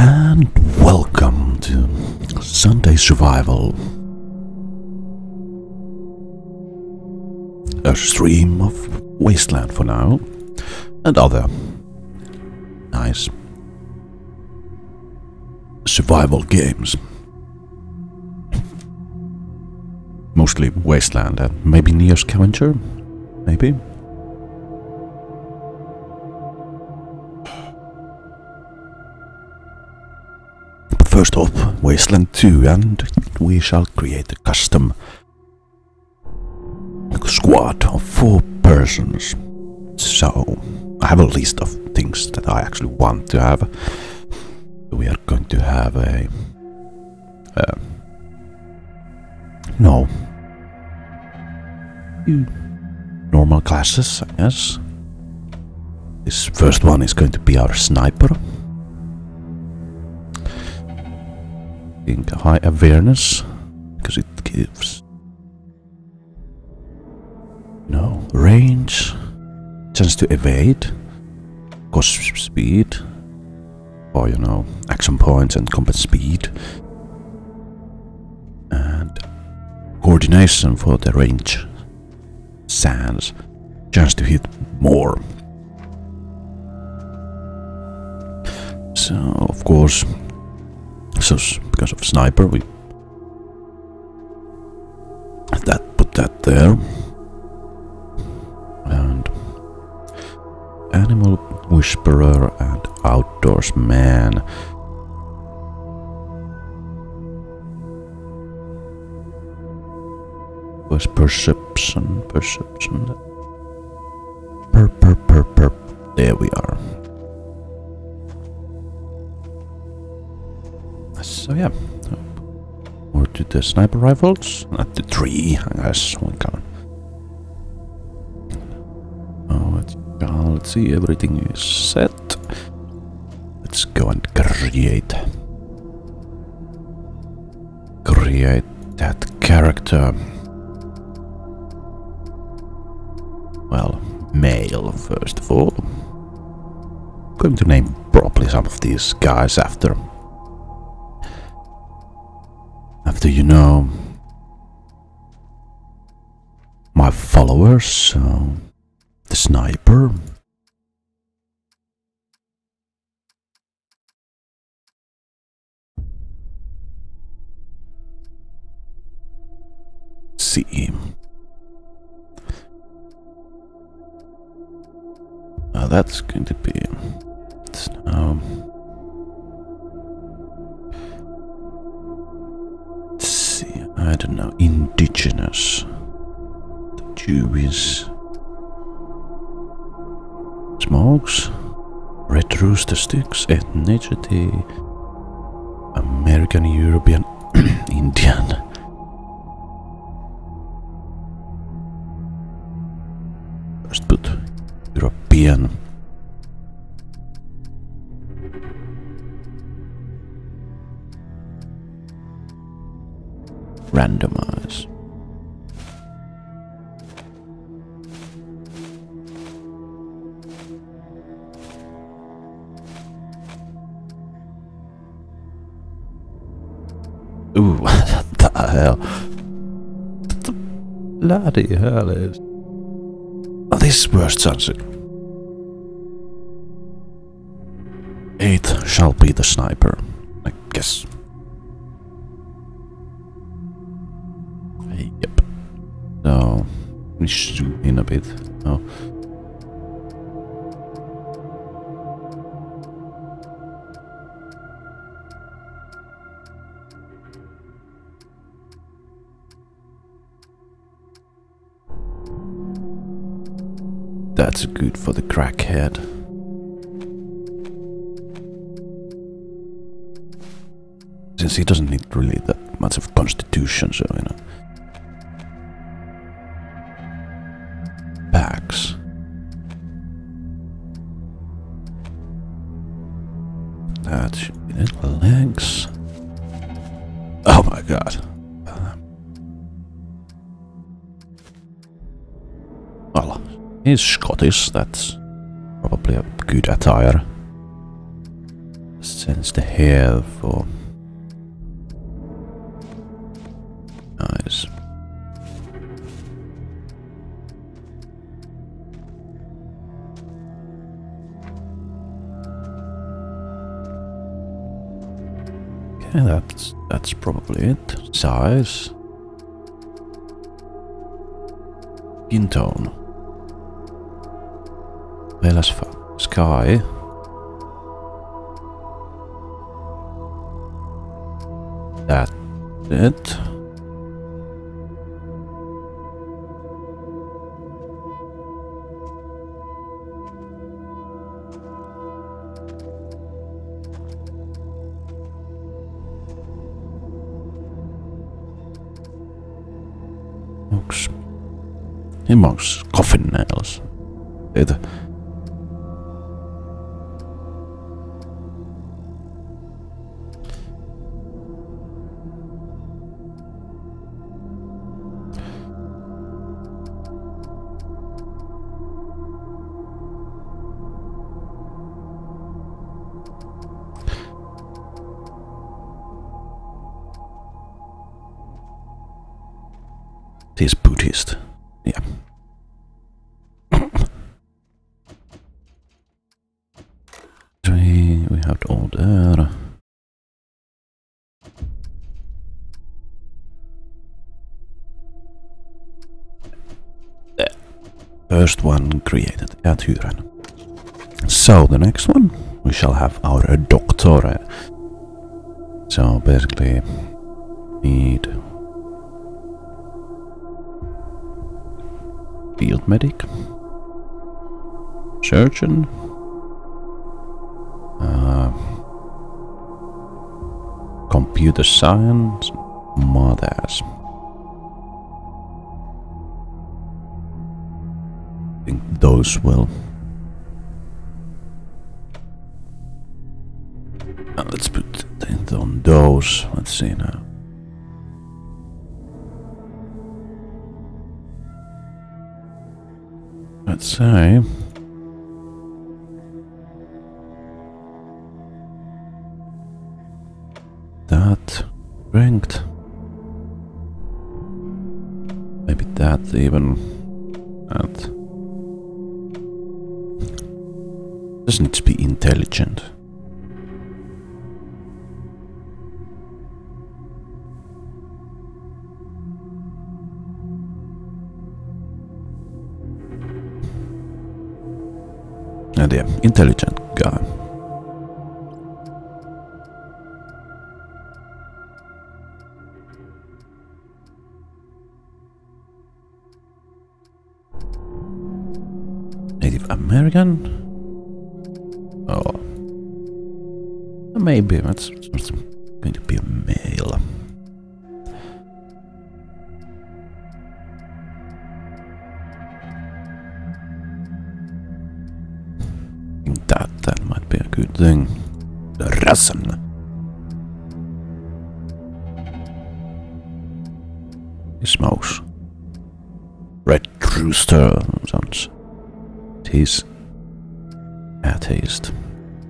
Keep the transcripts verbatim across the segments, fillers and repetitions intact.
And welcome to Sunday Survival, a stream of Wasteland for now, and other nice survival games. Mostly Wasteland and maybe Neo Scavenger, maybe. First off, Wasteland two, and we shall create a custom squad of four persons. So, I have a list of things that I actually want to have. We are going to have a... Uh, no. Normal classes, I guess. This first one is going to be our sniper. High awareness, because it gives no range, chance to evade, cost speed, or you know, action points and combat speed, and coordination for the range, sands, chance to hit more. So of course. So because of sniper, we that put that there, and animal whisperer and outdoors man. Was perception, perception. Per per per per. There we are. So yeah, or to the sniper rifles, not the three, I guess one can. Oh, let's, uh, let's see, everything is set. Let's go and create, create that character. Well, male first of all. I'm going to name properly some of these guys after. After you know my followers, so the sniper, see, now that's going to be now. I don't know, indigenous, the Jewish, smokes, red rooster sticks, ethnicity, American, European, Indian. First put European. Randomize. Ooh, what the hell? What the bloody hell is? Oh, this worst sunset. Eighth shall be the sniper, I guess. Yep. So, we zoom in a bit. Oh. That's good for the crackhead. Since he doesn't need really that much of constitution, so you know. Packs. That should be it. Legs. Oh my god. Well, he's Scottish, that's probably a good attire. Let's Sense the hair for nice. Okay, that's that's probably it. Size. Skin tone. Well as fuck. Sky. That's it. Looks. He marks coffin nails. It. He's Buddhist. Yeah. Three, we have the order. There. First one created at Hyren. So the next one, we shall have our doctor. So basically, need field medic, surgeon, uh, computer science, mothers. I think those will. Uh, let's put it on those. Let's see now. Let's say that strength, maybe that even that doesn't need to be intelligent. And yeah, intelligent guy. Native American? Oh. Maybe that's going to be a male. That that might be a good thing. The Russian. He smokes. Red Rooster sounds. He's atheist.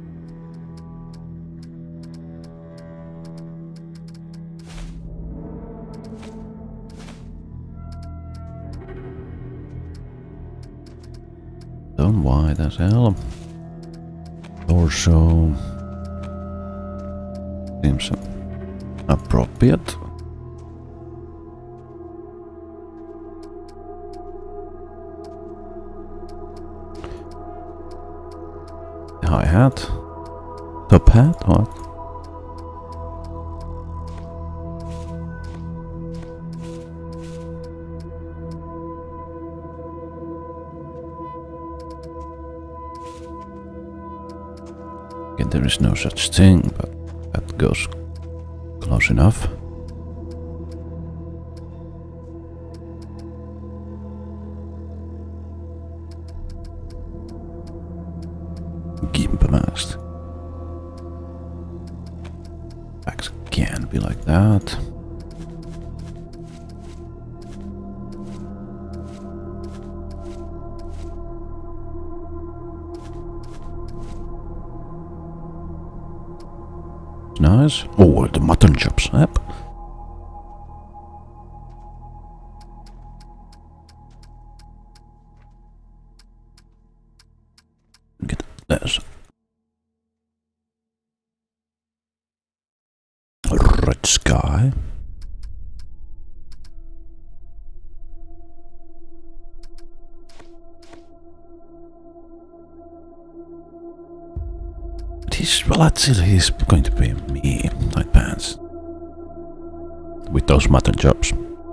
Don't white as hell. Torso seems appropriate. Hi hat, top hat, what? There is no such thing, but that goes close enough. Gimp mask. Backs can't be like that. Nice. Oh, the mutton chops. Yep. Get this. Red sky. He's, well, that's it. He's going to be me, tight pants. With those mutton chops.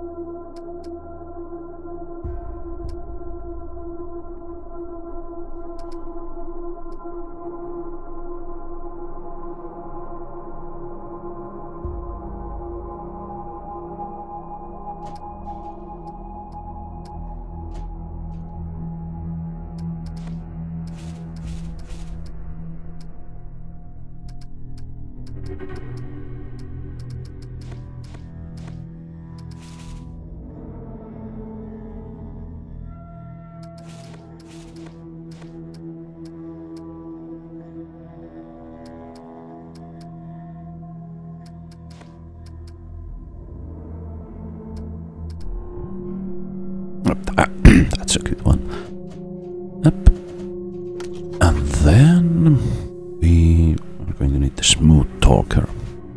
That's a good one. Yep. And then we are going to need the smooth talker.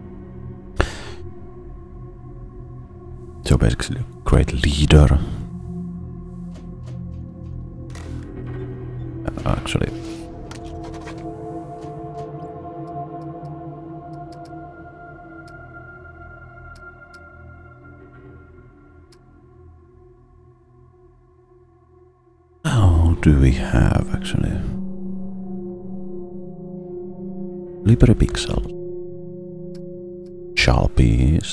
So basically, a great leader. Uh, actually, do we have actually? Libre Pixel. Sharpies.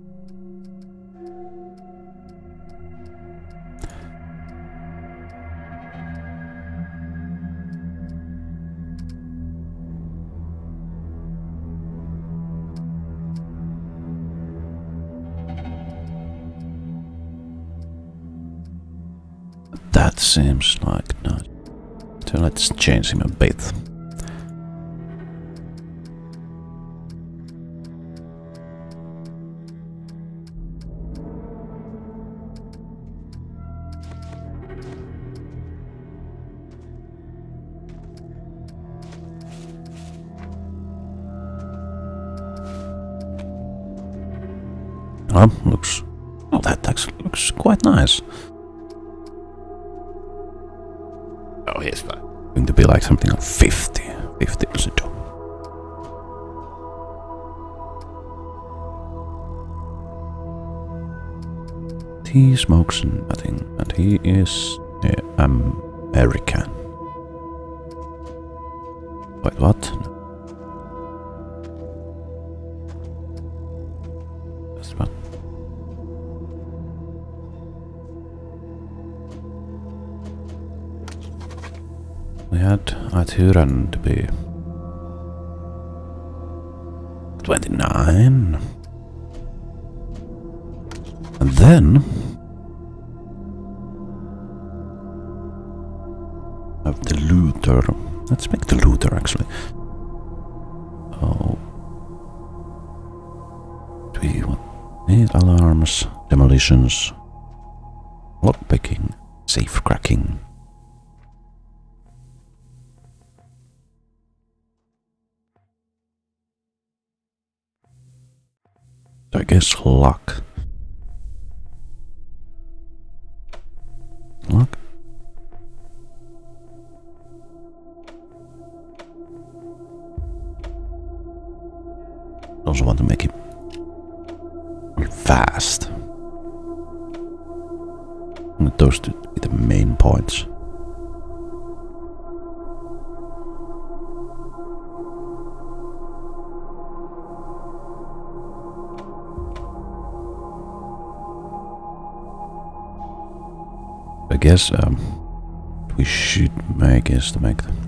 That seems like nice. So let's change him a bit. Oh, looks. Oh, that actually looks quite nice. Oh, here's that. Going to be like something like fifty. fifty percent. He smokes nothing, and he is uh, American. Wait, what? That's what? We had Arturan to be twenty-nine. And then have the looter. Let's make the looter actually. Oh, do we want need alarms, demolitions, lockpicking, safe cracking. I guess luck. Luck. Also want to make it fast. And those to be the main points. I guess um, we should make is to make them.